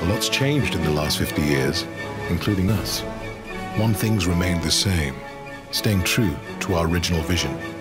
lot's changed in the last 50 years, including us. One thing's remained the same, staying true to our original vision.